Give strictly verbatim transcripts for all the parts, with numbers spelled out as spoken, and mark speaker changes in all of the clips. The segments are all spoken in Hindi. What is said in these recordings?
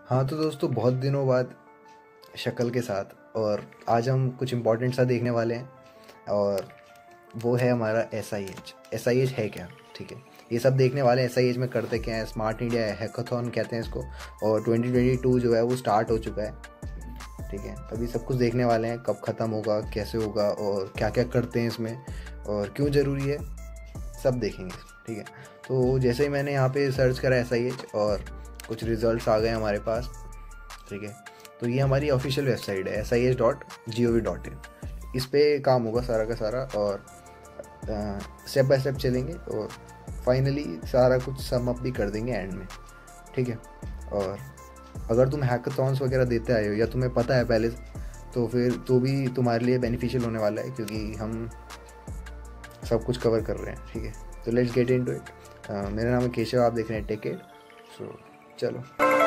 Speaker 1: हाँ तो दोस्तों, बहुत दिनों बाद शक्ल के साथ, और आज हम कुछ इम्पोर्टेंट सा देखने वाले हैं। और वो है हमारा S I H. S I H है क्या? ठीक है, ये सब देखने वाले हैं। एस आई एच में करते क्या है, स्मार्ट इंडिया हैकाथॉन कहते हैं इसको। और ट्वेंटी ट्वेंटी टू जो है वो स्टार्ट हो चुका है। ठीक है, अभी सब कुछ देखने वाले हैं, कब ख़त्म होगा, कैसे होगा, और क्या क्या करते हैं इसमें, और क्यों ज़रूरी है, सब देखेंगे। ठीक है, तो जैसे ही मैंने यहाँ पे सर्च करा एस आई एच और कुछ रिजल्ट्स आ गए हमारे पास। ठीक है, तो ये हमारी ऑफिशियल वेबसाइट है S I H dot G O V dot in. इस पर काम होगा सारा का सारा, और स्टेप बाय स्टेप चलेंगे, और फाइनली सारा कुछ सम अप भी कर देंगे एंड में। ठीक है, और अगर तुम हैकाथॉन्स वगैरह देते आए हो या तुम्हें पता है पहले, तो फिर तो भी तुम्हारे लिए बेनिफिशियल होने वाला है, क्योंकि हम सब कुछ कवर कर रहे हैं। ठीक है, तो लेट्स गेट इनटू इट। मेरा नाम है केशव, आप देख रहे हैं टेक इट। सो चलो।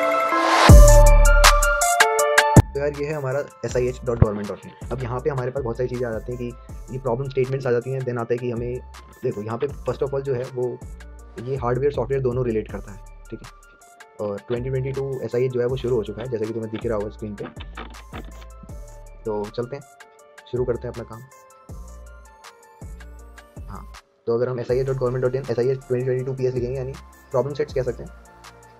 Speaker 1: तो यार, ये है हमारा S I H dot government dot in. अब यहाँ पे हमारे पास बहुत सारी चीज़ें आ जाती हैं कि ये प्रॉब्लम स्टेटमेंट्स आ जाती हैं। देन आता है कि हमें देखो यहाँ पे फर्स्ट ऑफ ऑल जो है वो ये हार्डवेयर सॉफ्टवेयर दोनों रिलेट करता है। ठीक है, और twenty twenty two S I H जो है वो शुरू हो चुका है, जैसे कि तुम्हें दिख रहा होगा स्क्रीन पे। तो चलते हैं, शुरू करते हैं अपना काम। हाँ, तो अगर हम S I H dot government dot in S I H twenty twenty two P S लिखेंगे, यानी प्रॉब्लम सेट्स कह सकते हैं।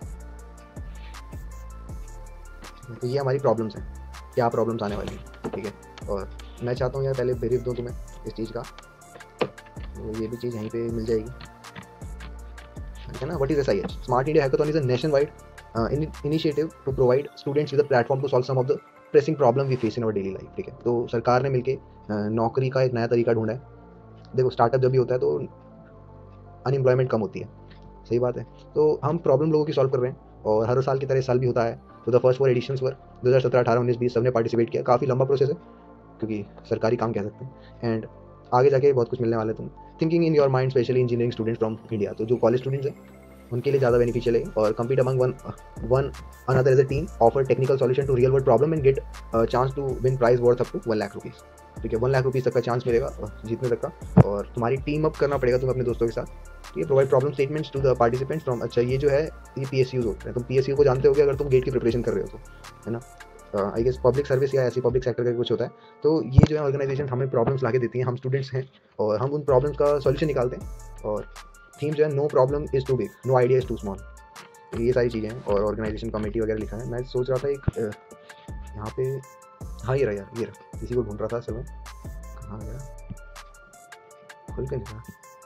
Speaker 1: तो ये हमारी प्रॉब्लम्स हैं, क्या प्रॉब्लम्स आने वाली हैं। ठीक है, और मैं चाहता हूँ यार पहले ब्रीफ दूँ तुम्हें इस चीज़ का, तो ये भी चीज़ यहीं पे मिल जाएगी। ठीक है ना। What is S I H? Smart India hackathon is a nation wide initiative to provide students with a platform to solve some of the pressing problem we face in our daily life. ठीक है, तो सरकार ने मिलकर नौकरी का एक नया तरीका ढूंढा है। देखो, स्टार्टअप जब भी होता है तो अनएम्प्लॉयमेंट कम होती है, सही बात है। तो हम प्रॉब्लम लोगों की सॉल्व कर रहे हैं, और हर साल की तरह इस साल भी होता है। तो the first four editions were दो हज़ार सत्रह, अठारह, उन्नीस, बीस सबने पार्टिसिपेट किया। काफ़ी लंबा प्रोसेस है, क्योंकि सरकारी काम कह सकते हैं। एंड आगे जाके बहुत कुछ मिलने वाला है तुम। Thinking in your mind, specially engineering students from India, तो जो कॉलेज स्टूडेंट्स हैं उनके लिए ज़्यादा बेनिफिशियल है। और compete among one one another as a team, offer technical solution to real world problem and get chance to win prize worth up to one lakh rupees. ठीक है, वन लाख रुपीज़ तक का चांस मिलेगा जीतने तक का, और तुम्हारी टीम अप करना पड़ेगा तुम्हें अपने दोस्तों के साथ। ये provide problem statements to the participants from. अच्छा, ये जो है ये पी एस यूज होते हैं। तुम पी एस यू को जानते होगे अगर तुम गेट की प्रिपरेशन कर रहे हो तो, है ना। आई गेस पब्लिक सर्विस या ऐसी पब्लिक सेक्टर का कुछ होता है। तो ये जो है ऑर्गेनाइजेशन हमें प्रॉब्लम्स ला के देती हैं, हम स्टूडेंट्स हैं, और हम उन प्रॉब्लम्स का सॉल्यूशन निकालते हैं। और थीम जो है, no problem is too big, no idea is too small. ये सारी चीज़ें हैं, और ऑर्गेनाइजेशन कमेटी वगैरह लिखा है। मैं सोच रहा था एक यहाँ पे, हाँ ये रहा यार, ये रहा, इसी को ढूंढ रहा था असल में, कहाँ गया, खुल के नहीं,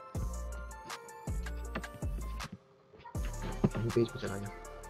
Speaker 1: कहीं पेज पे चला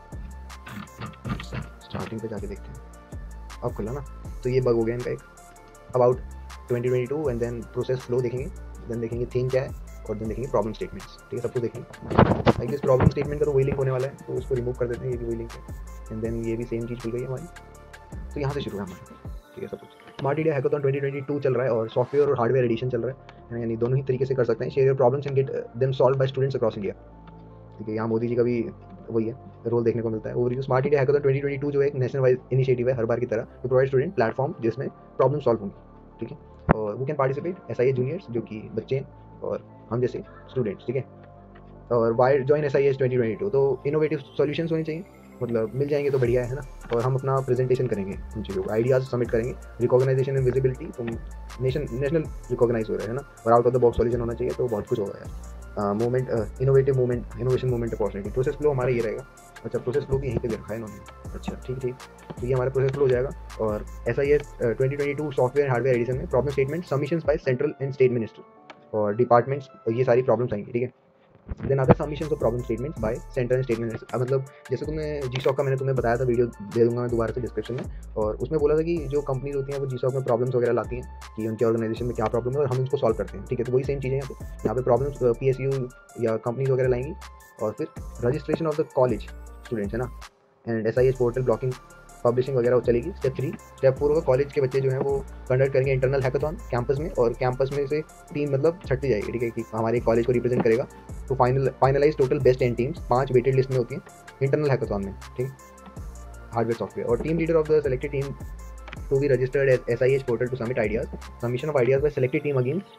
Speaker 1: गया, स्टार्टिंग पे जाके देखते हैं। अब खुला ना, तो ये बग हो गया इनका एक, about twenty twenty two, and then process flow देखेंगे, देन देखेंगे थीम क्या है, और देन देखेंगे प्रॉब्लम स्टेटमेंट्स। ठीक है, सब कुछ देखेंगे। आई गेस प्रॉब्लम स्टेटमेंट का तो वही लिंक होने वाला है, तो उसको रिमूव कर देते हैं, ये भी वही लिंक है। एंड देन ये भी सेम चीज़ खुल गई है हमारी। तो यहाँ से शुरू है हमारा। ठीक है, सब कुछ। Smart India hackathon twenty twenty two चल रहा है, और सॉफ्टवेयर और हार्डवेयर एडिशन चल रहा है, यानी दोनों ही तरीके से कर सकते हैं। Share your problems and get them solve by students across India. ठीक है, यहाँ मोदी जी का भी वही है, रोल देखने को मिलता है। Overview, smart India hackathon twenty twenty two जो है एक नेशनल वाइड इनिशिएटिव है, हर बार की तरह, टू प्रोवाइड स्टूडेंट प्लेटफॉर्म जिसमें प्रॉब्लम सॉल्व होंगी। ठीक है, और वो can participate S I H juniors, जो कि बच्चे हैं, और हम जैसे स्टूडेंट्स। ठीक है, और why join S I H twenty twenty two. तो इनोवेटिव सॉल्यूशंस होने चाहिए, मतलब मिल जाएंगे तो बढ़िया है ना। और हम अपना प्रेजेंटेशन करेंगे उन चीज़ों को, आइडियाज़ सबमिट करेंगे। रिकॉग्नाइजेशन एंड विजिबिलिटी, तुम नेशन नेशनल रिकॉग्नाइज हो रहे हैं ना, और out of the box solution होना चाहिए, तो बहुत कुछ होगा यार। Movement, innovative movement, innovation movement opportunity. Process flow हमारा ये रहेगा। अच्छा, प्रोसेस फ्लो भी यहीं पे दे रखा है इन्होंने। अच्छा, ठीक ठीक, तो ये हमारा प्रोसेस फ्लो हो जाएगा। और S I H twenty twenty two software and hardware edition में problem statement submissions by central and state minister और डिपार्टमेंट्स, ये सारी प्रॉब्लम्स आएंगी। ठीक है, देन आता है submission of problem statements by centre and state minister. मतलब जैसे तुमने जी सॉक का मैंने तुम्हें बताया था, वीडियो दे दूंगा मैं दोबारा से डिस्क्रिप्शन में, और उसमें बोला था कि जो कंपनीज होती हैं वो जी सॉक में प्रॉब्लम्स वगैरह लाती हैं कि उनके ऑर्गेनाइजेशन में क्या प्रॉब्लम है, और हम उसको सॉल्व करते हैं। ठीक है, तो वही सेम चीज़ें यहाँ पे यहाँ पे प्रॉब्लम्स पी एस यू या कंपनीज वगैरह लाएंगी। और फिर registration of the college students, है ना, and S I H portal, blocking, publishing वगैरह वो चलेगी। स्टेप थ्री, स्टेप फोर होगा, कॉलेज के बच्चे जो हैं वो कंडक्ट करेंगे इंटरनल हैकाथॉन कैंपस में, और कैंपस में से टीम मतलब छट्टी जाएगी। ठीक है, कि हमारे कॉलेज को रिप्रेजेंट करेगा। तो final finalise total best ten teams, पांच वेटेड लिस्ट में होती हैं इंटरनल हैकाथॉन में। ठीक, हार्डवेयर सॉफ्टवेयर, और team leader of the selected team to be registered as S I H portal to submit ideas. Submission of ideas by selected team against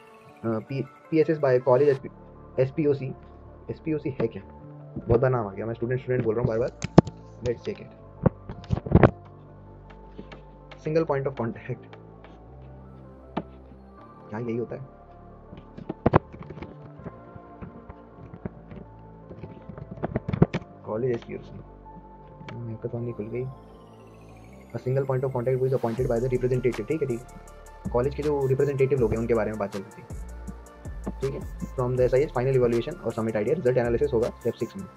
Speaker 1: P S S by college S P O C. S P O C है क्या? बहुत बार नाम आ गया, मैं स्टूडेंट स्टूडेंट बोल रहा हूँ बार बार। Let's check it. Single point of contact, क्या यही होता है? कॉलेज एसक्यूएल हैकाथॉन नहीं खुल गई। A single point of contact is appointed by the representative, ठीक है ठीक है, कॉलेज के जो रिप्रेजेंटेटिव लोग हैं उनके बारे में बात चल रही थी, ठीक है। From the SIS final evaluation और सबमिट आइडिया, रिजल्ट एनालिसिस होगा स्टेप सिक्स में,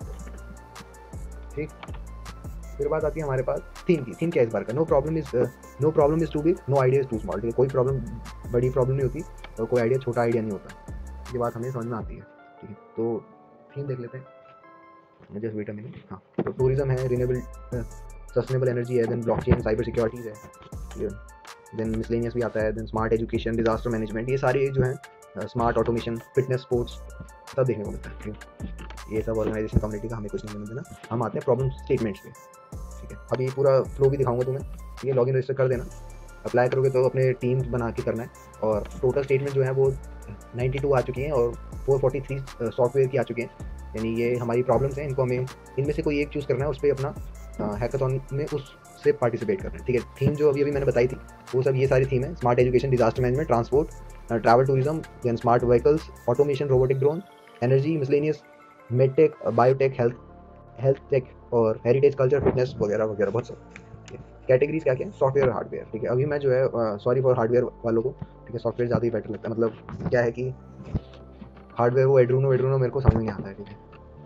Speaker 1: ठीक। फिर बात आती है हमारे पास थीम की। थीम क्या है इस बार का? No problem is no problem is too big, no idea is too small, ठीक है। कोई प्रॉब्लम बड़ी प्रॉब्लम नहीं होती और कोई आइडिया छोटा आइडिया नहीं होता, ये बात हमें समझ में आती है, ठीक है। तो थीम देख लेते हैं, जस्ट वेट अ मिनट। हाँ, तो टूरिज्म है, रिन्यूएबल सस्टेनेबल एनर्जी है, देन ब्लॉकचेन, साइबर सिक्योरिटीज है, देन मिसलेनियस भी आता है, then smart education, disaster management, ये सारे जो है स्मार्ट ऑटोमेशन, फिटनेस, स्पोर्ट्स सब देखने को मिलता है, ठीक है। ये सब ऑर्गेनाइजेशन कम्युनिटी का हमें कुछ नहीं देना। हम आते हैं प्रॉब्लम स्टेटमेंट्स पे, ठीक है। अभी पूरा फ्लो भी दिखाऊंगा तुम्हें, ठीक है। लॉगिन रजिस्टर कर देना, अप्लाई करोगे तो अपने टीम बना के करना है। और टोटल स्टेटमेंट जो है वो बानवे आ चुकी हैं और चार सौ तैंतालीस सॉफ्टवेयर की आ चुके हैं, यानी ये हमारी प्रॉब्लम्स हैं, इनको हमें इनमें से कोई एक चूज़ करना है, उस पर अपना हैकाथॉन में उससे पार्टिसिपेट करना है, ठीक है। थीम जो अभी अभी मैंने बताई थी वो सब ये सारी थीम है, smart education, disaster management, transport, travel tourism, then smart vehicles, automation, robotic drone, energy, miscellaneous, medtech, biotech, health health tech और हेरिटेज कल्चर, फिटनेस वगैरह वगैरह बहुत सब। कैटेगरीज क्या क्या है? सॉफ्टवेयर और हार्डवेयर, ठीक है। अभी मैं जो है सॉरी फॉर हार्डवेयर वालों को, ठीक है, सॉफ्टवेयर ज़्यादा ही बेटर लगता है। मतलब क्या है कि हार्डवेयर वो एड्रूनो एड्रूनो मेरे को समझ नहीं आता है, ठीक है।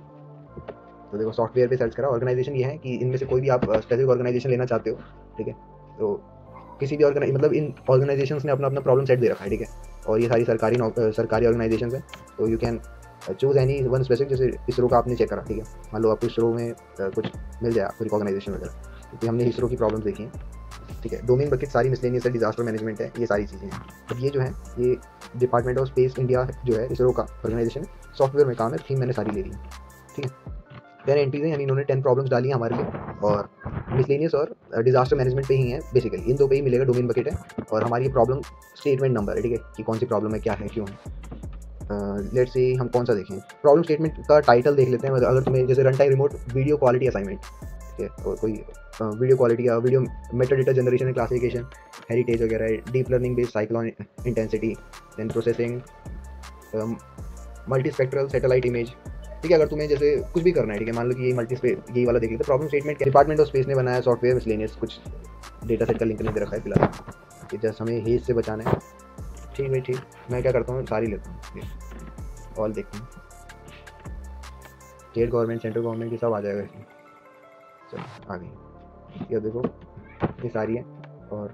Speaker 1: तो देखो सॉफ्टवेयर पे सर्च करा। ऑर्गेनाइजेशन ये है कि इनमें से कोई भी आप स्पेसिफिक ऑर्गेनाइजेशन लेना चाहते हो, ठीक है। तो किसी भी ऑर्गेनाइज मतलब इन ऑर्गेनाइजेशंस ने अपना अपना प्रॉब्लम सेट दे रखा है, ठीक है। और ये सारी सरकारी सरकारी ऑर्गेनाइजेशन है, तो you can choose any one specific. जैसे इसरो का आपने चेक करा, ठीक है, मान लो आपको इसरो में कुछ मिल जाए आपको रिकॉग्नाइजेशन वगैरह, क्योंकि हमने इसरो की प्रॉब्लम देखी है, ठीक है। डोमेन बकेट सारी मिसलेनियस है, डिजास्टर मैनेजमेंट है, ये सारी चीज़ें हैं। अब ये जो है ये डिपार्टमेंट ऑफ स्पेस इंडिया जो है इसरो का ऑर्गेनाइजेशन है, सॉफ्टवेयर में काम है, थीम मैंने सारी ले ली है, ठीक है। टेन एंट्रीज हैं, यानी इन्होंने टेन प्रॉब्लम्स डाली हैं हमारे लिए, और मिसलेनियस और डिजास्टर मैनेजमेंट पे ही है बेसिकली, इन दो पे ही मिलेगा डोमेन बकेट है। और हमारी प्रॉब्लम स्टेटमेंट नंबर है, ठीक है, कि कौन सी प्रॉब्लम है, क्या है, क्यों है। लेट्स सी हम कौन सा देखें। प्रॉब्लम स्टेटमेंट का टाइटल देख लेते हैं। अगर तुम्हें जैसे run time remote video quality assignment, ठीक है, और कोई वीडियो क्वालिटी या video meta data generation and classification, heritage वगैरह, deep learning based cyclone intensity, then processing, multi spectral satellite image, ठीक है। अगर तुम्हें जैसे कुछ भी करना है, ठीक है, मान लो कि ये मल्टी स्पेस यही वाला देख लेते। Problem statement department of space ने बनाया सॉफ्टवेयर मिसलेनियस, कुछ डेटा सेट का लिंक नहीं दे रखा है फिलहाल, कि जस्ट हमें हेज से बचाना है, ठीक है। ठीक, मैं क्या करता हूँ, सारी लेता हूँ, ऑल देखता हूँ, स्टेट गवर्नमेंट, सेंट्रल गवर्नमेंट, ये सब आ जाएगा इसमें। चलो आ गई, ये देखो ये सारी है। और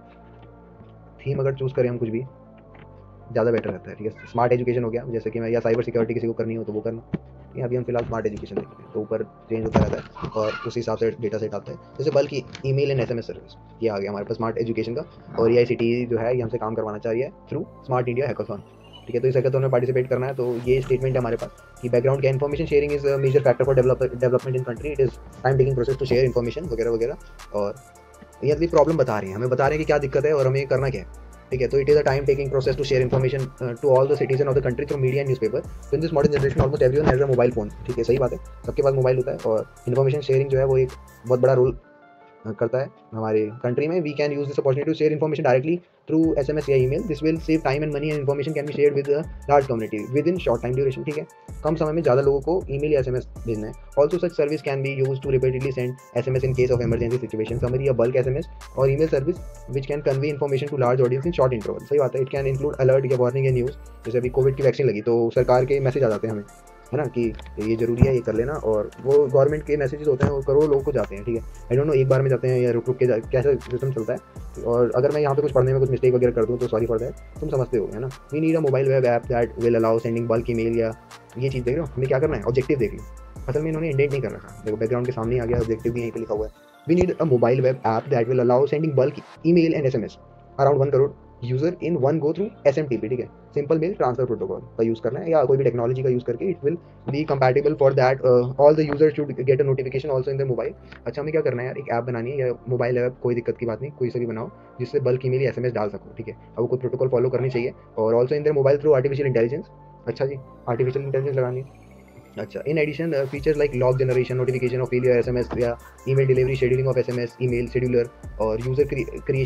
Speaker 1: थीम अगर चूज़ करें हम कुछ भी ज़्यादा बेटर रहता है, ठीक है। स्मार्ट एजुकेशन हो गया, जैसे कि मैं, या साइबर सिक्योरिटी किसी को करनी हो तो वो करना, अभी हम फिलहाल स्मार्ट एजुकेशन देखते हैं, तो ऊपर चेंज होता रहता है और उस हिसाब से डेटा सेट आता है। जैसे बल्कि ईमेल एंड एसएमएस सर्विस, ये आ गया हमारे पास स्मार्ट एजुकेशन का। और ए आई सी टी जो है ये हमसे काम करवाना चाहिए थ्रू स्मार्ट इंडिया हैकाथॉन, ठीक है। तो इस हैकाथॉन में पार्टिसिपेट करना है। तो ये स्टेटमेंट है हमारे पास कि बैकग्राउंड क्या, information sharing is major factor for development in country, it is time taking process to share information वगैरह वगैरह। और ये अपनी प्रॉब्लम बता रही हैं, हमें बता रहे हैं कि क्या दिक्कत है और हमें करना क्या है, ठीक है। तो it is a time taking process to share information to all the citizen of the country through media and newspaper. तो in this modern generation almost everyone has a mobile phone, ठीक है, सही बात है, सबके पास मोबाइल होता है। और इन्फॉर्मेशन शेयरिंग जो है वो एक बहुत बड़ा रोल करता है हमारे कंट्री में। We can use this opportunity to share information directly through SMS या email. This will save time and money and information can be shared with large community with in short time duration, ठीक है। कम समय में ज़्यादा लोगों को ईमेल या एसएमएस भेजना है। Also such service can be use to repeatedly send SMS in case of emergency situation, summary या बल्क एसएमएस और email service which can convey information to large audience in short interval, सही बात है। इट कैन इंक्लूड अलर्ट या वार्निंग या न्यूज़, जैसे अभी कोविड की वैक्सीन लगी तो सरकार के मैसेज आ जाते हैं हमें, है ना, कि ये जरूरी है, ये कर लेना। और वो गवर्नमेंट के मैसेजेस होते हैं, वो करोड़ों लोगों को जाते हैं, ठीक है। आई डोंट नो एक बार में जाते हैं या रुक रुक के, कैसा सिस्टम चलता है। और अगर मैं यहाँ पे कुछ पढ़ने में कुछ मिस्टेक वगैरह कर दूँ तो सॉरी फॉर दैट, तुम समझते हो, है ना। We need a mobile web app that will allow sending bulk email, या ये चीज़ देख लो हमें क्या करना है, ऑब्जेक्टिव देख लो। असल में इन्होंने इंडेंट नहीं कर रखा, देखो बैकग्राउंड के सामने आ गया, ऑब्जेक्टिव भी यहीं पे लिखा हुआ है। We need a mobile web app that will allow sending bulk email and SMS around one crore user in one go through SMTP, ठीक है, सिंपल मेल ट्रांसफर प्रोटोकॉल का यूज़ करना है, या कोई भी टेक्नोलॉजी का यूज़ करके it will be compatible for that all the user should get a notification also in the mobile. अच्छा हमें क्या करना है यार, एक ऐप बनानी है या मोबाइल ऐप, कोई दिक्कत की बात नहीं, कोई सा भी बनाओ जिससे बल्क ईमेल या एसएमएस डाल सको, ठीक है। अब कोई प्रोटोकॉल फॉलो करनी चाहिए। और also in the mobile through artificial intelligence, अच्छा जी आर्टिफिशियल इंटेलिजेंस लगानी है। अच्छा, in addition features like log generation, notification of failure SMS या email delivery, scheduling of SMS, email scheduler और user creation,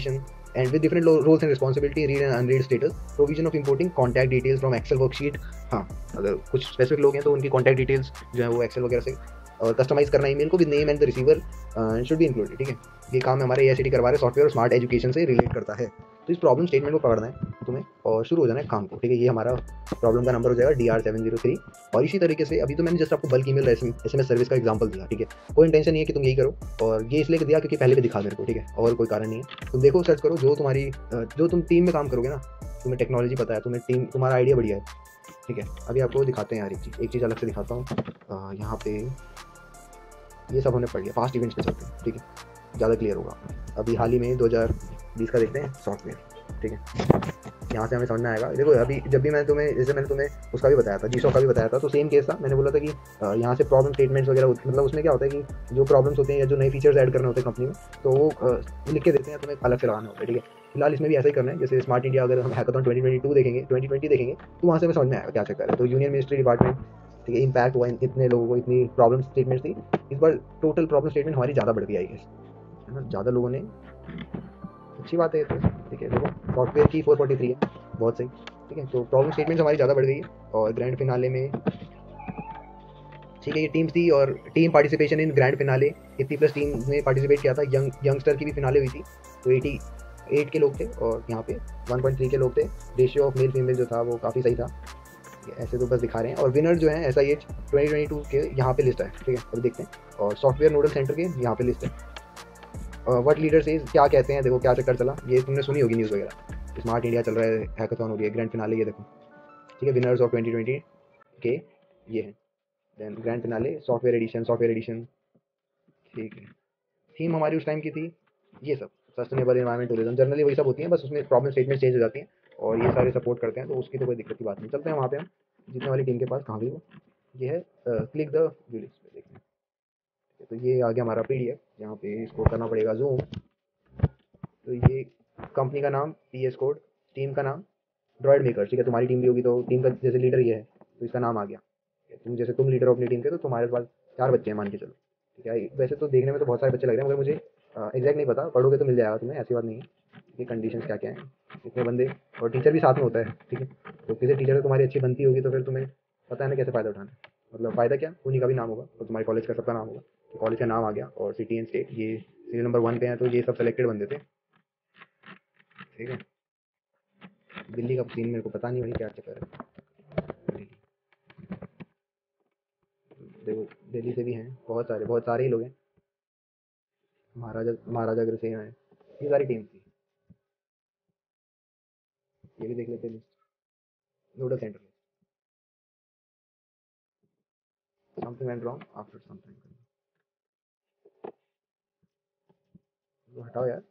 Speaker 1: and with different roles and responsibility, read and unread status, provision of importing contact details from Excel worksheet. हाँ, अगर कुछ स्पेसिफिक लोग हैं तो उनकी कॉन्टैक्ट डिटेल्स जो है वो एक्सेल वगैरह से, और कस्टमाइज करना ईमेल को with name and the receiver should be included. ठीक है, ये काम हमारे ए आई सी टी करवा रहे सॉफ्टवेयर और स्मार्ट एजुकेशन से रिलेट करता है। तो इस प्रॉब्लम स्टेटमेंट को पकड़ना है तुम्हें और शुरू हो जाना है काम को। ठीक है, ये हमारा प्रॉब्लम का नंबर हो जाएगा D R seven zero three. और इसी तरीके से अभी तो मैंने जस्ट आपको bulk email S M S service का एग्जांपल दिया। ठीक है, कोई इंटेंशन नहीं है कि तुम यही करो, और ये इसलिए दिया क्योंकि पहले भी दिखा मेरे को। ठीक है, और कोई कारण नहीं है। तुम देखो, सर्च करो, जो तुम्हारी जो तुम टीम में काम करोगे ना, तुम्हें टेक्नोलॉजी पता है, तुम्हें टीम, तुम्हारा आइडिया बढ़िया है। ठीक है, अभी आपको दिखाते हैं यार एक चीज़, एक चीज़ अलग से दिखाता हूँ। यहाँ पे ये सब हमने पढ़ लिया, पास्ट इवेंट्स पे चलते हैं। ठीक है, ज़्यादा क्लियर होगा। अभी हाल ही में दो हज़ार बीस का देखते हैं सॉफ्टवेयर। ठीक है, यहाँ से हमें समझ में आएगा। देखो, अभी जब भी मैंने तुम्हें, जैसे मैंने तुम्हें उसका भी बताया था, जीसो का भी बताया था, तो सेम केस था। मैंने बोला था कि यहाँ से प्रॉब्लम स्टेटमेंट्स वगैरह, मतलब उसमें क्या होता है कि जो प्रॉब्लम्स होते हैं या जो नए फीचर्स ऐड करने होते हैं कंपनी में, तो वो लिख के देते हैं, तुम्हें अलग से लगाना होता है। ठीक है, फिलहाल इसमें भी ऐसा ही करना है। जैसे स्मार्ट इंडिया, अगर हम हैकाथॉन ट्वेंटी ट्वेंटी टू देखेंगे, ट्वेंटी ट्वेंटी देखेंगे, तो वहाँ से हमें समझ में आएगा क्या चक्कर है। तो यूनियन मिनिस्ट्री डिपार्टमेंट, ठीक है, इम्पैक्ट हुआ, इतने लोगों को इतनी प्रॉब्लम स्टेटमेंट थी। इस बार टोटल प्रॉब्लम स्टेटमेंट हमारी ज़्यादा बढ़ गई आई है ना, ज़्यादा लोगों ने, अच्छी बात है। तो ठीक है, देखो सॉफ्टवेयर की फोर फोर्टी थ्री है, बहुत सही। ठीक है, तो प्रॉब्लम स्टेटमेंट्स हमारी ज़्यादा बढ़ गई है। और ग्रैंड फिनाले में, ठीक है, ये टीम्स थी और team participation in grand finale, eighty plus team ने पार्टिसिपेट किया था। यंग यंगस्टर की भी फिनाले हुई थी, तो एटी एट के लोग थे और यहाँ पे वन पॉइंट थ्री के लोग थे। रेशियो ऑफ मेल फीमेल जो था वो काफ़ी सही था। ऐसे तो बस दिखा रहे हैं। और विनर जो है S I H twenty twenty two के यहाँ पे लिस्ट है। ठीक है, अभी देखते हैं। और सॉफ्टवेयर नोडल सेंटर के यहाँ पे लिस्ट है। व्हाट लीडर से क्या कहते हैं, देखो क्या चक्कर चला, ये तुमने सुनी होगी न्यूज़ वगैरह। स्मार्ट इंडिया चल रहा है, हैकाथॉन हो रही है, ग्रैंड फिनाले ये देखो। ठीक है, विनर्स ऑफ ट्वेंटी ट्वेंटी के ये है। Then grand finale software edition, software edition. ठीक है, थीम हमारी उस टाइम की थी ये सब, सस्टेनेबल एनवायरमेंट टूरिज्म, जनरली वही सब होती हैं, बस उसमें प्रॉब्लम स्टेटमेंट चेंज हो जाती हैं और ये सारे सपोर्ट करते हैं, तो उसकी तो कोई दिक्कत की बात नहीं। चलते हैं वहाँ पे हम, जितने वाली टीम के पास, कहाँ गई वो, ये है क्लिक द व्यू लिस्ट पे देखते हैं। तो ये आ गया हमारा पी डी एफ, यहाँ पे इसको करना पड़ेगा जूम। तो ये कंपनी का नाम, पी एस कोड, टीम का नाम ड्रॉइड मेकर। ठीक है, तुम्हारी टीम भी होगी तो टीम का जैसे लीडर ये है, तो इसका नाम आ गया। तुम जैसे तुम लीडर हो अपनी टीम के, तो तुम्हारे पास चार बच्चे हैं मान के चलो। ठीक है, वैसे तो देखने में तो बहुत सारे बच्चे लग रहे हैं, मगर मुझे एग्जैक्ट नहीं पता, पढ़ोगे तो मिल जाएगा तुम्हें, ऐसी बात नहीं है। ये कंडीशंस क्या क्या हैं, कितने बंदे, और टीचर भी साथ में होता है। ठीक है, तो किसी टीचर से तुम्हारी अच्छी बनती होगी तो फिर तुम्हें पता है ना कैसे फ़ायदा उठाना है। मतलब फ़ायदा क्या, उन्हीं का भी नाम होगा और तुम्हारे कॉलेज का सबका नाम होगा। तो कॉलेज का नाम आ गया और सिटी एंड स्टेट, ये सीरियल नंबर वन पे हैं, तो ये सब सेलेक्टेड बंदे थे। ठीक है, दिल्ली का सीन मेरे को पता नहीं भाई क्या चक्कर है। देखो दिल्ली से भी हैं बहुत सारे, बहुत सारे ही लोग हैं। महाराजा महाराजा अग्रसेन है, ये सारी टीम थी। ये भी देख लेते हैं nodal centre. Something went wrong after something, तो हटाओ यार।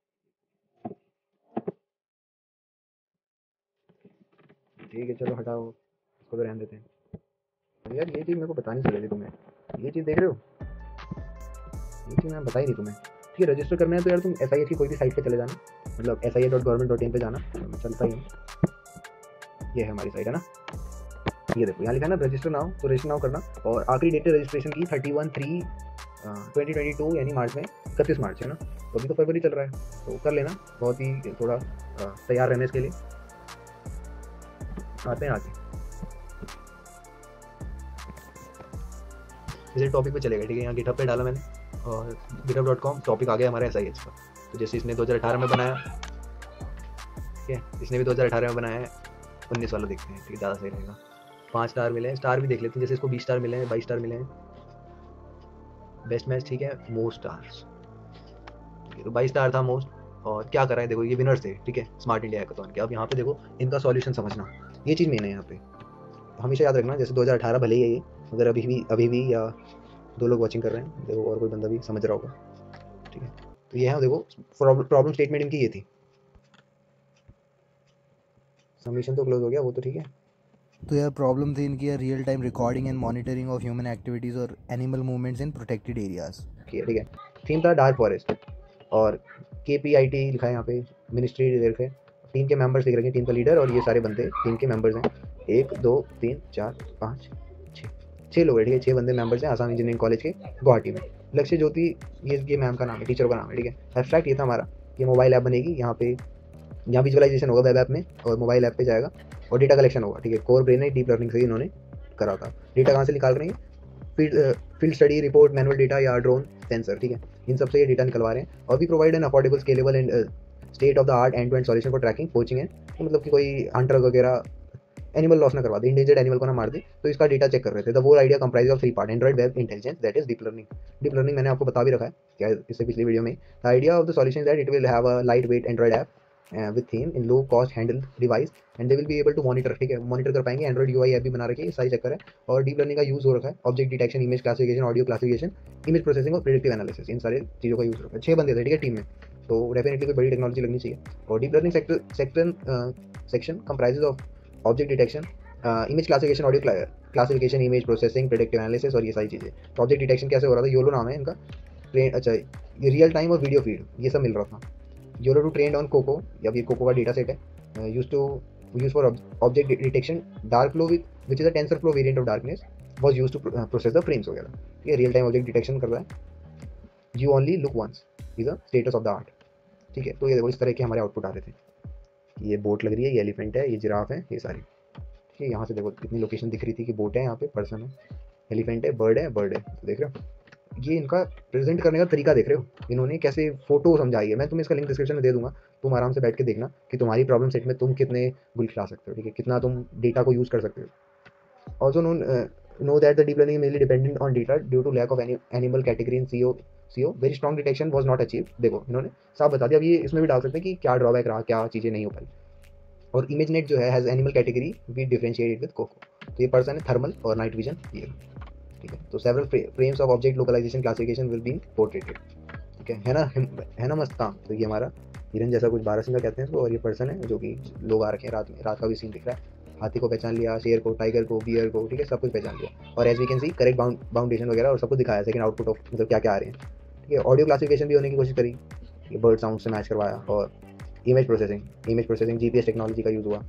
Speaker 1: ठीक है चलो हटाओ, इसको तो रहने देते हैं। यार ये चीज़ मेरे को पता नहीं चलेगी तुम्हें, ये चीज़ देख रहे हो, ये चीज़ मैंने बताई नहीं तुम्हें। ठीक है, रजिस्टर करना है तो यार तुम एस आई एच की कोई भी साइट पे चले जाना, मतलब S I H dot government dot in पर जाना, चलता ही है। ये है हमारी साइट है ना, ये देखो यहाँ लिखा है ना रजिस्टर नाउ, तो रजिस्टर नाउ करना। और आखिरी डेट रजिस्ट्रेशन की thirty one three twenty twenty two यानी मार्च में, इकतीस मार्च है ना, तो अभी तो फरवरी चल रहा है, तो कर लेना, बहुत ही थोड़ा तैयार रहने इसके लिए। आते हैं आगे, इस टॉपिक पे चलेगा। ठीक है, यहाँ गिटहब पे डाला मैंने और गिटहब डॉट कॉम टॉपिक आ गया हमारे एस आई एच का। तो जैसे इसने दो हज़ार अठारह में बनाया, ठीक है, इसने भी दो हज़ार अठारह में बनाया है। उन्नीस वाला देखते हैं, ठीक है, ज़्यादा सही रहेगा। पाँच स्टार मिले हैं, स्टार भी देख लेते हैं, जैसे इसको बीस स्टार मिले हैं, बाईस स्टार मिले हैं। बेस्ट मैच, ठीक है, मोस्ट स्टार्स, तो बाईस स्टार था मोस्ट। और क्या करा है देखो, ये विनर्स थे। ठीक है, स्मार्ट इंडिया हैकाथॉन के। अब यहाँ पे देखो इनका सॉल्यूशन समझना, ये चीज़ मेन है यहाँ पे, हमेशा याद रखना। जैसे दो हज़ार अठारह भले ही है ये, अगर अभी भी अभी भी या दो लोग वॉचिंग कर रहे हैं, देखो और कोई बंदा भी समझ रहा होगा। ठीक है, तो ये है देखो प्रॉब्लम स्टेटमेंट इनकी ये थी। सबमिशन तो क्लोज हो गया, वो तो ठीक है।
Speaker 2: तो यार प्रॉब्लम थी इनकी यार real time recording and monitoring of human activities और animal movements in protected areas.
Speaker 1: ठीक है, थीम था डार्क फॉरेस्ट और के पी आई टी लिखा है यहाँ पे, मिनिस्ट्री लिखा है, टीम के मेंबर्स लिख रखे हैं, टीम का लीडर और ये सारे बंदे टीम के मेंबर्स हैं। एक दो तीन चार पाँच छः छः लोग हैं। ठीक है, छः बंदे मेंबर्स हैं आसाम इंजीनियरिंग कॉलेज के गुवाहाटी में। लक्ष्य ज्योति ये ये मैम का नाम है, टीचर का नाम है। ठीक है, एब्स्ट्रैक्ट ये था हमारा ये मोबाइल ऐप बनेगी, यहाँ पे यहाँ विजुअलाइजेशन होगा वेब ऐप में और मोबाइल ऐप पे जाएगा और डेटा कलेक्शन होगा, ठीक है। कोर ब्रेन है, डीप लर्निंग से इन्होंने करा था। डेटा कहाँ से निकाल रहे हैं? Field field study report, manual data या ड्रोन सेंसर, ठीक है, इन सब से ये डेटा निकलवा रहे हैं। और भी provide an affordable, scalable and state of the art end to end solution for tracking poaching है। तो मतलब कि कोई हंटर वगैरह एनिमल लॉस ना करवा दे, इंडेंजर्ड एनिमल को ना मार दे, तो इसका डेटा चेक कर रहे थे। The whole idea comprise of three part, android web intelligence, that is deep learning. Deep learning मैंने आपको बता भी रखा है क्या इससे पिछली वीडियो में। The idea of the solution that it will have a light weight android app with them in low cost handle device and they will be able to monitor, ठीक है, मॉनिटर कर पाएंगे। एंड्रॉइड यूआई ऐप भी बना रखी है, सारी चक्कर है। और डीप लर्निंग का यूज हो रखा है object detection, image classification, audio classification, image processing और प्रेडिक्टिव एनालिसिस, इन सारी चीज़ों का यूज हो रखा है। छह बंदे थे, ठीक है, टीम में, तो डेफिनेटली कोई बड़ी टेक्नोलॉजी लगनी चाहिए। और deep learning sector section section comprises of object detection, image classification, audio classification, image processing, predictive analysis और ये सारी चीज़ें। तो ऑब्जेक्ट डिटेक्शन कैसे हो रहा था? योलो नाम है इनका, ट्रेन, अच्छा ये रियल टाइम और वीडियो फीड ये सब मिल रहा था। YOLO two trained on COCO, या फिर कोको का डेटा सेट है, use to use for object detection. Dark flow which is a tensor flow variant of darkness was use to process the frames वगैरह, ठीक है। रियल टाइम ऑब्जेक्ट डिटेक्शन कर रहा है। You only look once is a status of the art, ठीक है। तो ये देखो इस तरह के हमारे आउटपुट आ रहे थे। ये बोट लग रही है, ये एलिफेंट है, ये जिराफ है, ये सारी, ठीक है। यहाँ से देखो कितनी लोकेशन दिख रही थी कि बोट है, यहाँ पे पर्सन है, एलिफेंट है, बर्ड है, बर्ड है, देख रहे हो? ये इनका प्रेजेंट करने का तरीका देख रहे हो, इन्होंने कैसे फोटो समझाई है। मैं तुम्हें इसका लिंक डिस्क्रिप्शन में दे दूंगा, तुम आराम से बैठ के देखना कि तुम्हारी प्रॉब्लम सेट में तुम कितने गुल खिला सकते हो, ठीक है, कितना तुम डेटा को यूज़ कर सकते हो। Also know know that the deep learning mainly dependent on data due to lack of animal category in C O C O very strong detection was not achieve. देखो इन्होंने साफ बता दिया। अब ये इसमें भी डाल सकते हैं कि क्या ड्रॉबैक रहा, क्या चीज़ें नहीं हो पाई। और इमेजनेट जो है has animal category we differentiated with COCO. तो ये पर्सन है थर्मल और नाइट विजन, ये ठीक है। तो several frames of object localization classification will be portrayed, ठीक है है ना, है ना मस्त काम। तो ये हमारा हिरन जैसा कुछ बारहसिंगा कहते हैं इसको, और ये पर्सन है जो कि लोग आ रखे हैं रात में, रात का भी सीन दिख रहा है। हाथी को पहचान लिया, शेर को, टाइगर को, बियर को, ठीक है, सब कुछ पहचान लिया। और as we can see correct boundation वगैरह और सब कुछ दिखाया, सेकंड आउटपुट ऑफ मतलब क्या क्या आ रहे हैं, ठीक है। ऑडियो क्लासिफिकेशन भी होने की कोशिश करी, ये बर्ड साउंड से मैच करवाया। और image processing image processing GPS technology का यूज़ हुआ।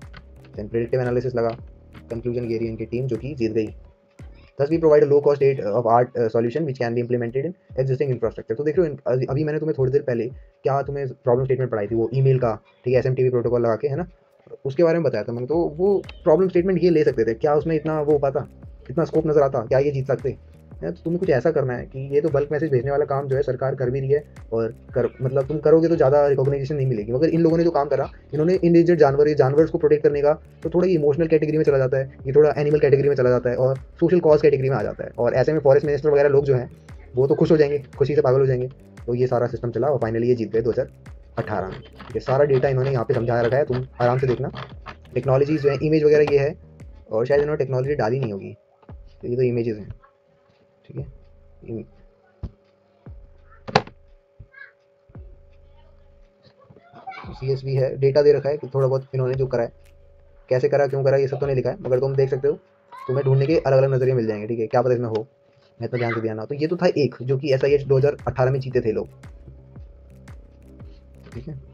Speaker 1: देन प्रेडिक्टिव एनालिसिस लगा। कंक्लूजन ये रही इनकी टीम जो कि जीत गई। Thus we provide a low cost state of art uh, solution which can be implemented in existing infrastructure। तो देख रहे हो अभी मैंने तुम्हें थोड़ी देर पहले क्या तुम्हें प्रॉब्लम स्टेटमेंट पढ़ाई थी, वो ईमेल का, ठीक है, एसएमटीपी प्रोटोकॉल लगा के, है ना, उसके बारे में बताया था मैंने। तो वो प्रॉब्लम स्टेटमेंट ये ले सकते थे क्या? उसमें इतना वो पाता, इतना स्कोप नजर आता, क्या ये जीत सकते? है तो तुम्हें कुछ ऐसा करना है कि ये तो बल्क मैसेज भेजने वाला काम जो है सरकार कर भी रही है, और कर मतलब तुम करोगे तो ज़्यादा रिकॉग्नाइजेशन नहीं मिलेगी। मगर इन लोगों ने जो काम करा, इन्होंने इंडेंजर्ड जानवर, जानवर्स को प्रोटेक्ट करने का, तो थोड़ा ये इमोशनल कैटेगरी में चला जाता है, ये थोड़ा एनिमल कैटेगरी में चला जाता है और सोशल कॉज कैटेगरी में आ जाता है। और ऐसे में फॉरेस्ट मिनिस्टर वगैरह लोग जो हैं वो तो खुश हो जाएंगे, खुशी से पागल हो जाएंगे। तो ये सारा सिस्टम चला और फाइनली ये जीत गए दो हज़ार अठारह में। ये सारा डेटा इन्होंने यहाँ पे समझा रखा है, तुम आराम से देखना। टेक्नोलॉजीज जो है, इमेज वगैरह ये है, और शायद इन्होंने टेक्नोलॉजी डाली नहीं होगी, तो ये तो इमेजेस हैं, ठीक है। सीएसवी है, डेटा दे रखा है कि थोड़ा बहुत इन्होंने जो करा है, कैसे करा, क्यों करा, ये सब तो नहीं लिखा है, मगर तुम देख सकते हो, तुम्हें ढूंढने के अलग अलग नजरिए मिल जाएंगे, ठीक है, क्या पता इसमें हो, मैं तो ध्यान से ध्यान ना। तो ये तो था एक जो कि एस आई एच दो हज़ार अठारह में जीते थे लोग, ठीक है।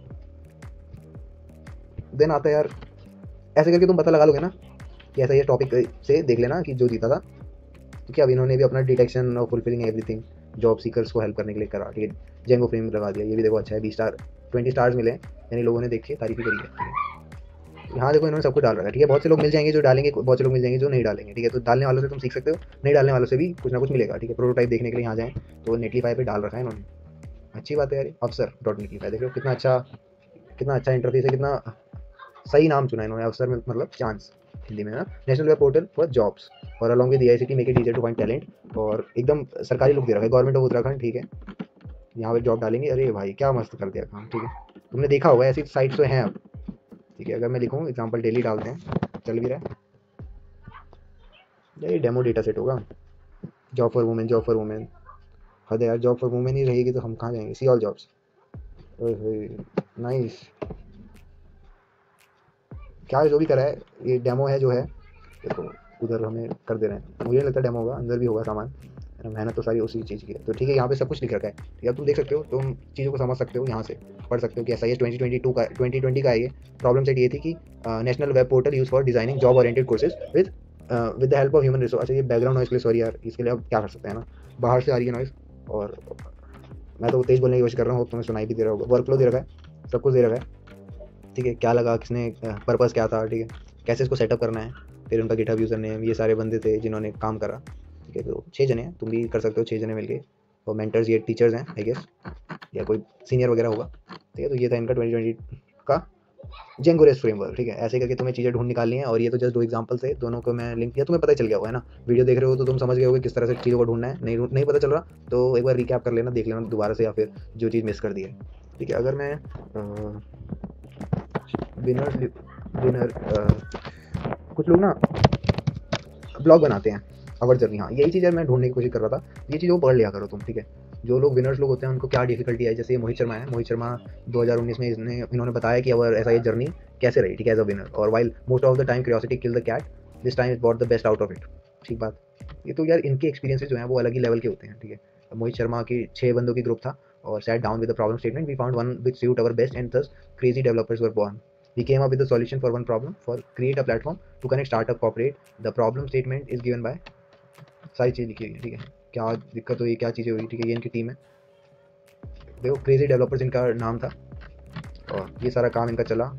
Speaker 1: देन आता है यार, ऐसे करके तुम पता लगा लोगे ना कि एस आई एच टॉपिक से देख लेना कि जो जीता था। तो क्या अब इन्होंने भी अपना डिटेक्शन और फुलफिलिंग एवरीथिंग जॉब सीकर्स को हेल्प करने के लिए करा, ठीक है, जेंगो फ्रेम लगा दिया। ये भी देखो अच्छा है, बीस स्टार ट्वेंटी स्टार्स मिले, यानी लोगों ने देख के तारीफ ही करी है। यहाँ देखो इन्होंने सब कुछ डाल रखा है, ठीक है। बहुत से लोग मिल जाएंगे जो डालेंगे, बहुत से लोग मिल जाएंगे जो नहीं डालेंगे, ठीक है। तो डालने वालों से तुम सीख सकते हो, नहीं डालने वालों से भी कुछ ना कुछ मिलेगा, ठीक है। प्रोटोटाइप देखने के लिए यहाँ जाएँ तो नेटलीफाई पे डाल रखा है इन्होंने, अच्छी बात है यार। अफसर डॉट नेटलीफाई, देख लो कितना अच्छा, कितना अच्छा इंटरफेस है, कितना सही नाम चुना इन्होंने, अफसर में मतलब चांस हिंदी में ना। National web portal for jobs और along with AICT make it easier to find talent, और एकदम सरकारी लुक दे रखा है, गवर्नमेंट ऑफ उत्तराखंड, ठीक है। यहाँ पे जॉब डालेंगे, अरे भाई क्या मस्त कर दिया काम, ठीक है। तुमने देखा होगा ऐसी साइट्स तो हैं अब, ठीक है। अगर मैं लिखूँ एग्जाम्पल डेली डालते हैं, चल भी रहा है, ये डेमो डेटा सेट होगा। Job for women, job for women, हद यार, जॉब फॉर वुमेन ही रहेगी तो हम कहाँ जाएंगे? See all jobs, nice. क्या जो भी करा है, ये डेमो है जो है, देखो उधर हमें कर दे रहे हैं, मुझे लगता है डेमो होगा, अंदर भी होगा सामान, मेहनत तो सारी उसी चीज़ की है। तो ठीक है, यहाँ पे सब कुछ लिख रखा है, ठीक है। तुम देख सकते हो, तुम चीज़ों को समझ सकते हो, यहाँ से पढ़ सकते हो कि ऐसा ये ट्वेंटी ट्वेंटी टू का ट्वेंटी ट्वेंटी का है। ये प्रॉब्लम सेट ये थी कि national web portal use for designing job oriented courses with with the help of human resource. अच्छा ये बैकग्राउंड नॉइस के लिए सॉरी यार, इसके लिए अब क्या कर सकते हैं ना, बाहर से आ रही है नॉइस, और मैं तो तेज बोलने की कोशिश कर रहा हूँ, तुम्हें सुनाई भी दे रहा होगा। वर्क फ्लो दे रखा है, सब कुछ दे रखा है, ठीक है, क्या लगा, किसने पर्पस क्या था, ठीक है, कैसे इसको सेटअप करना है, फिर उनका गिटहब यूज़र नेम, ये सारे बंदे थे जिन्होंने काम करा, ठीक है। तो छः जने हैं, तुम भी कर सकते हो छः जने मिलके, और मेंटर्स ये टीचर्स हैं आई गेस, या कोई सीनियर वगैरह होगा, ठीक है। तो ये था इनका ट्वेंटी ट्वेंटी का जेंगो रेस फ्रेमवर्क, ठीक है। ऐसे करके तुम्हें चीज़ें ढूंढ निकालनी है, और ये तो जस्ट दो एग्जांपल थे, दोनों को मैं लिंक किया, तुम्हें पता चल गया होगा है ना, वीडियो देख रहे हो तो तुम समझ गए होगे किस तरह से चीज़ों को ढूंढना है। नहीं नहीं पता चल रहा तो एक बार रिकैप कर लेना, देख लेना दोबारा से, या फिर जो चीज़ मिस कर दी है, ठीक है। अगर मैं विनर विनर कुछ लोग ना ब्लॉग बनाते हैं अवर जर्नी, हाँ यही चीज़ मैं ढूंढने की कोशिश कर रहा था, ये चीज़ वो पढ़ लिया करो तुम, ठीक है। जो लोग विनर्स लोग होते हैं उनको क्या डिफिकल्टी है, जैसे मोहित शर्मा है, मोहित शर्मा दो हज़ार उन्नीस में इसने इन्होंने बताया कि अवर ऐसा ये जर्नी कैसे रही, ठीक है, एज अ विनर, और while most of the time curiosity kill the cat, this time is bought the best out of it, ठीक बात। ये तो यार इनके एक्सपीरियंसेस जो हैं वो अलग ही लेवल के होते हैं, ठीक है। मोहित शर्मा की छः बंदों की ग्रुप था, और sat down with the problem statement, we found one which suit our best, and दस crazy developers were born. We came up with a solution for one problem, for create a platform to connect startup, corporate. The problem statement is given by, सारी चीज़ लिखी हुई है, ठीक है, क्या दिक्कत हुई, क्या चीज़ें हुई, ठीक है, ये इनकी टीम है, देखो क्रेजी डेवलपर्स इनका नाम था, और ये सारा काम इनका चला।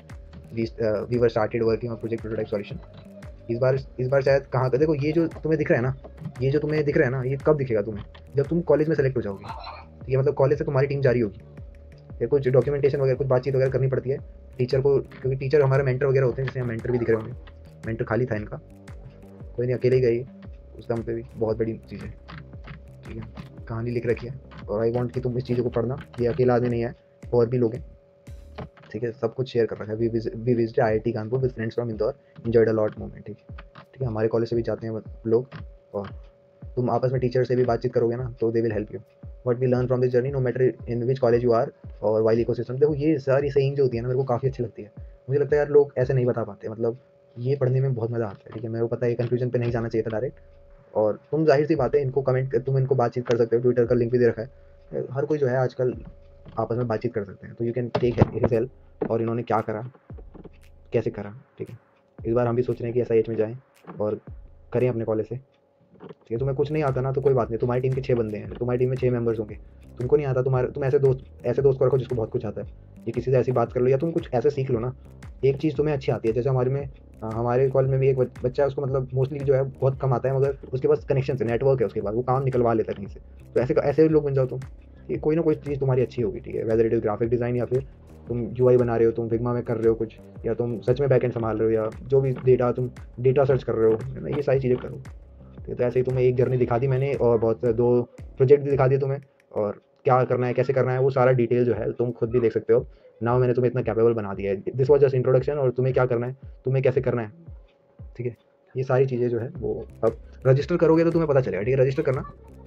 Speaker 1: We were started working on project prototype solution. इस बार इस बार शायद कहाँ का, देखो ये जो तुम्हें दिख रहा है ना, ये जो तुम्हें दिख रहा है ना, ये कब दिखेगा तुम्हें, जब तुम कॉलेज में सेलेक्ट हो जाओगे, ठीक है, मतलब कॉलेज से तुम्हारी टीम जारी होगी, या कुछ डॉक्यूमेंटेशन वगैरह कुछ बातचीत वगैरह करनी पड़ती है टीचर को, क्योंकि टीचर हमारे मेंटर वगैरह होते हैं, जैसे मेंटर भी दिख रहे होंगे, मेंटर खाली था इनका, कोई नहीं, अकेले ही गई, उस दम पे भी बहुत बड़ी चीज़ है, ठीक है, कहानी लिख रखी है, और आई वांट कि तुम इस चीज़ों को पढ़ना, ये अकेला आदमी नहीं है, और भी लोग हैं, ठीक है, सब कुछ शेयर कर रखा है। We visited I I T Kanpur with friends from Indore, enjoyed a lot moment, ठीक है, ठीक है, हमारे कॉलेज से भी जाते हैं लोग, और तुम आपस में टीचर से भी बातचीत करोगे ना तो they will help you. What we learn from this journey, no matter in which college you are, और वाइल इकोसिस्टम। देखो ये सारी सेइंग जो होती है ना, मेरे को काफ़ी अच्छी लगती है, मुझे लगता है यार लोग ऐसे नहीं बता पाते, मतलब ये पढ़ने में बहुत मज़ा आता है, ठीक है। मेरे को पता है कंक्लूजन पे नहीं जाना चाहिए था डायरेक्ट, और तुम जाहिर सी बात है इनको कमेंट, तुम इनको बातचीत कर सकते हो, ट्विटर का लिंक भी दे रखा है, हर कोई जो है आजकल आपस में बातचीत कर सकते हैं, तो you can take his help, और इन्होंने क्या करा, कैसे करा, ठीक है। इस बार हम भी सोच रहे हैं कि एस आई एच में जाएँ और करें अपने कॉलेज से, ठीक है। तुम्हें कुछ नहीं आता ना तो कोई बात नहीं, तुम्हारी टीम के छः बंदे हैं, तुम्हारी टीम में छः मेंबर्स होंगे, तुमको नहीं आता, तुम्हारे तुम ऐसे दोस्त ऐसे दोस्त को रखो जिसको बहुत कुछ आता है, ये किसी से ऐसी बात कर लो, या तुम कुछ ऐसे सीख लो ना, एक चीज़ तुम्हें अच्छी आती है, जैसे हमारे में हमारे कॉलेज में भी एक बच्चा है, उसको मतलब मोस्टली जो है बहुत कम आता है, मगर उसके पास कनेक्शन है, नेटवर्क है, उसके बाद वो काम निकलवा लेता है कहीं से, तो ऐसे ऐसे लोग बन जाओ तुम, ये कोई ना कोई चीज़ तुम्हारी अच्छी होगी, ठीक है, whether it is graphic design, या फिर तुम यू आई बना रहे हो, तुम फिग्मा में कर रहे हो कुछ, या तुम सच में बैकएंड संभाल रहे हो, या जो भी डेटा तुम डेटा सर्च कर रहे हो, है ना, ये सारी चीज़ें करो। तो ऐसे ही तुम्हें एक जर्नी दिखा दी मैंने, और बहुत दो प्रोजेक्ट भी दिखा दिए तुम्हें, और क्या करना है, कैसे करना है, वो सारा डिटेल जो है तुम खुद भी देख सकते हो। नाउ मैंने तुम्हें इतना कैपेबल बना दिया है, दिस वाज जस्ट इंट्रोडक्शन, और तुम्हें क्या करना है, तुम्हें कैसे करना है, ठीक है, ये सारी चीज़ें जो है वो अब रजिस्टर करोगे तो तुम्हें पता चलेगा, ठीक है, रजिस्टर करना।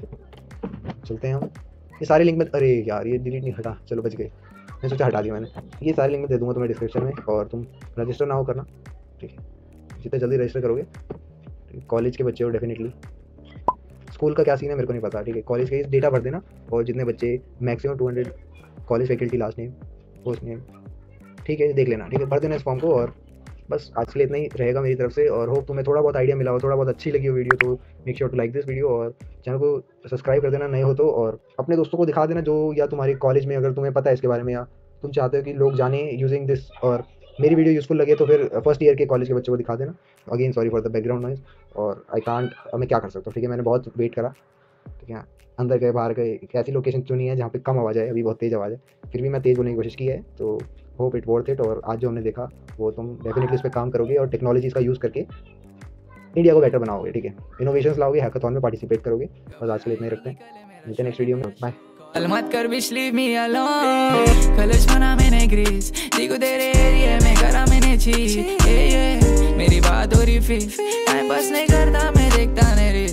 Speaker 1: चलते हैं हम, ये सारे लिंक में, अरे यार ये डिलीट नहीं, हटा, चलो बच गए, मैं सोचा हटा दिया मैंने, ये सारे लिंक में दे दूँगा तुम्हें डिस्क्रिप्शन में, और तुम रजिस्टर ना हो करना, ठीक है, जितना जल्दी रजिस्टर करोगे, कॉलेज के बच्चे हो डेफिनेटली, स्कूल का क्या सीन है मेरे को नहीं पता, ठीक है, कॉलेज के डेटा भर देना, और जितने बच्चे maximum two hundred college faculty last name post name, ठीक है, देख लेना, ठीक है, भर देना इस फॉर्म को, और बस आज के लिए इतना ही रहेगा मेरी तरफ से, और होप तुम्हें थोड़ा बहुत आइडिया मिला हो, थोड़ा बहुत अच्छी लगी हो वीडियो, तो make sure to like this video, और चैनल को सब्सक्राइब कर देना नए हो तो, और अपने दोस्तों को दिखा देना जो, या तुम्हारे कॉलेज में अगर तुम्हें पता है इसके बारे में, या तुम चाहते हो कि लोग जाने यूजिंग दिस, और मेरी वीडियो यूजफुल लगे तो फिर फर्स्ट ईयर के कॉलेज के बच्चों को दिखा देना। Again sorry for the background noise, और आई कांट, अब मैं क्या कर सकता हूँ, ठीक है, मैंने बहुत वेट करा, ठीक है, अंदर गए बाहर गए, एक ऐसी लोकेशन चुनी है जहाँ पे कम आवाज़ है, अभी बहुत तेज़ आवाज़ है, फिर भी मैं तेज़ बोलने की कोशिश की है, तो होप इट वर्थ इट, और आज जो हमने देखा वो तुम डेफिनेटली इस पर काम करोगे, और टेक्नोलॉजीज़ का यूज़ करके इंडिया को बेटर बनाओगे, ठीक है, इनोवेशंस लाओगे, हैकाथॉन में पार्टिसिपेट करोगे। बस आज के लिए इतना ही रखते हैं, मिलते हैं नेक्स्ट वीडियो में, बाय।
Speaker 3: Call मत कर bitch leave me alone, college बना मैंने ग्रीस, दिखो तेरे एरिया में करा मैंने चीज, ये ये मेरी बात हो रही फिक्स, टाइम पास नहीं करता मैं देखता नहीं।